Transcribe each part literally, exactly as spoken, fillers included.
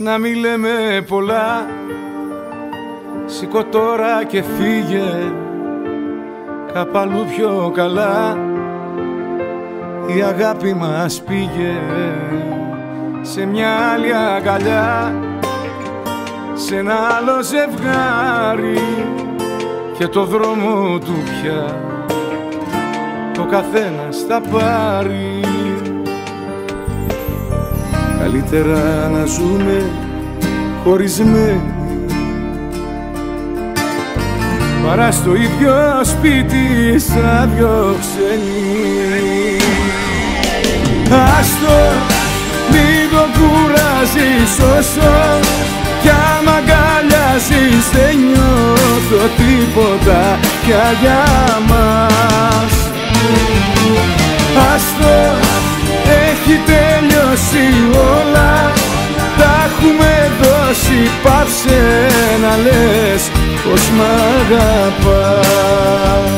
Να μη λέμε πολλά, σηκώ τώρα και φύγε κάπου αλλού πιο καλά. Η αγάπη μας πήγε σε μια άλλη αγκαλιά, σε ένα άλλο ζευγάρι και το δρόμο του πια το καθένας θα πάρει. Καλύτερα να ζούμε χωρισμένοι παρά στο ίδιο σπίτι σαν δυο ξένοι. Άστο, μην το κουράζεις όσο κι άμα αγκαλιάζεις δεν νιώθω τίποτα πια για μας. Άστο, έχει τελειώσει όλα, τα έχουμε δώσει, πάψε να λες πως μ' αγαπάς.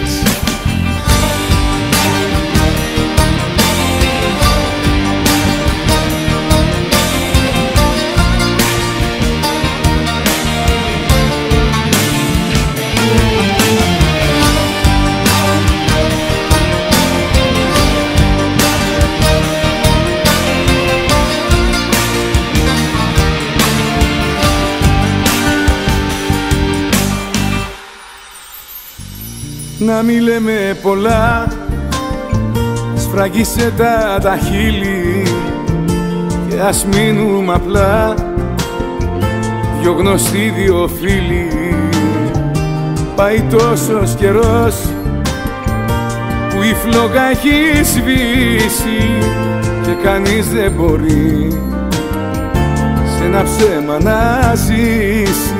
Να μη λέμε πολλά, σφραγίσε τα τα χείλη και ας μείνουμε απλά δυο γνωστοί, δυο φίλοι. Πάει τόσος καιρός που η φλόγα έχει σβήσει και κανείς δεν μπορεί σε ένα ψέμα να ζήσει.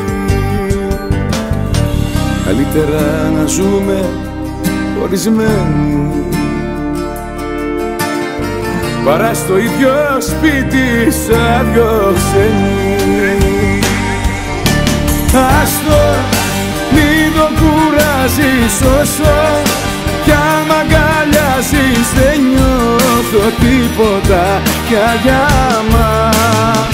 Καλύτερα να ζούμε χωρισμένοι παρά στο ίδιο σπίτι σαν δυο ξένοι. Άστο, μην το κουράζεις όσο κι άμα αγκαλιάζεις δεν νιώθω τίποτα πια για μας.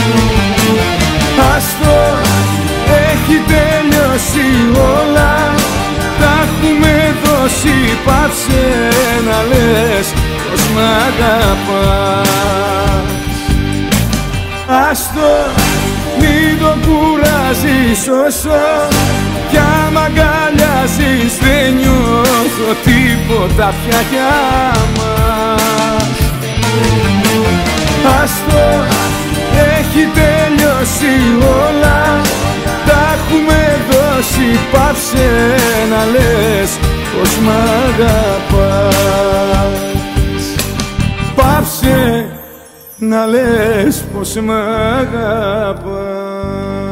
Άστο, έχει τελειώσει όλα, τα έχουμε δώσει, πάψε να λες πως μ' αγαπάς. Άστο, μην το κουράζεις όσο κι άμα αγκαλιάζεις δεν νιώθω τίποτα πια για μας. Άστο, έχει τελειώσει όλα, τα έχουμε δώσει, πάψε να λες πως μ' αγαπάς. Πάψε να λες πως μ' αγαπάς.